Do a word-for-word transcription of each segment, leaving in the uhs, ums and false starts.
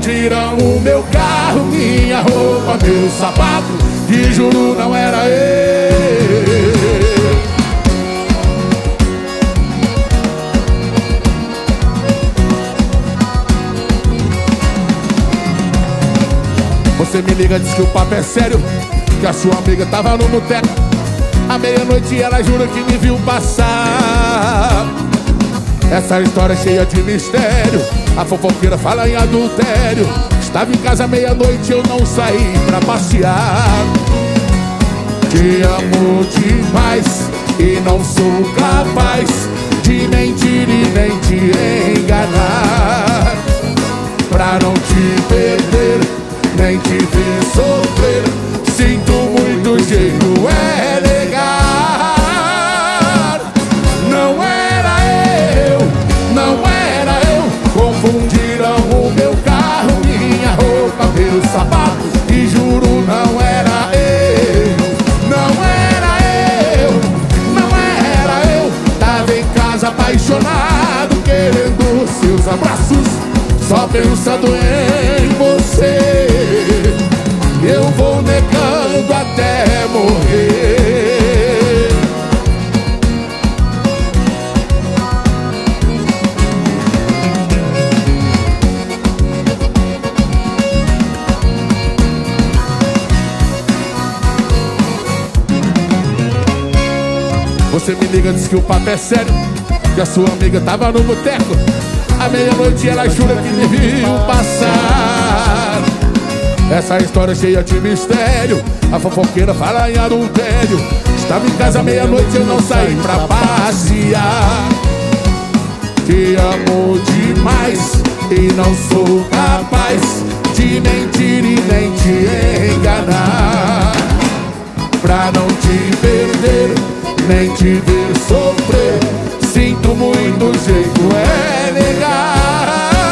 Confundiram o meu carro, minha roupa, meu sapato, e juro não era eu. Você me liga, diz que o papo é sério, que a sua amiga tava no boteco. À meia-noite ela jura que me viu passar. Essa história é cheia de mistério. A fofoqueira fala em adultério. Estava em casa à meia-noite, eu não saí pra passear. Te amo demais e não sou capaz de mentir e nem te enganar. Pra não te perder, nem te ver sofrer, sinto muito, jeito é negar. Não era eu, não era eu. Confundiram o meu carro, minha roupa, meu sapato, e juro não era eu. Não era eu, não era eu. Tava em casa apaixonado, querendo seus abraços, só pensando em você. Eu vou negando até morrer. Você me liga, diz que o papo é sério, que a sua amiga tava no boteco. À meia-noite ela jura que me viu passar. Essa história é cheia de mistério. A fofoqueira fala em adultério. Estava em casa à meia-noite, eu não saí pra passear. Te amo demais e não sou capaz de mentir e nem te enganar. Pra não te perder, nem te ver sofrer, sinto muito, jeito é negar.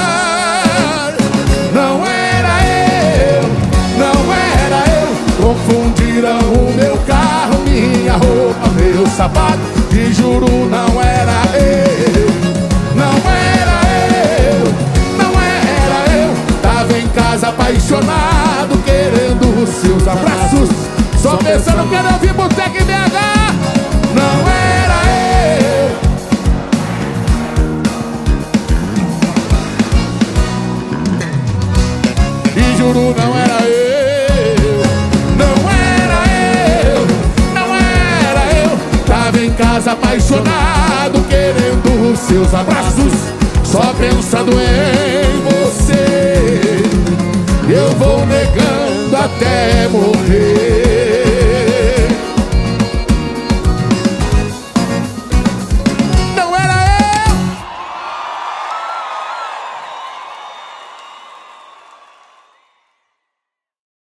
Não era eu, não era eu. Confundiram o meu carro, minha roupa, meu sapato, e juro não era eu. Não era eu, não era eu. Tava em casa apaixonado, querendo seus abraços, só pensando que era ouvir boteco em B H. Não era eu. E juro não era eu. Não era eu, não era eu. Tava em casa apaixonado, querendo seus abraços, só pensando em você. Eu vou negando até morrer.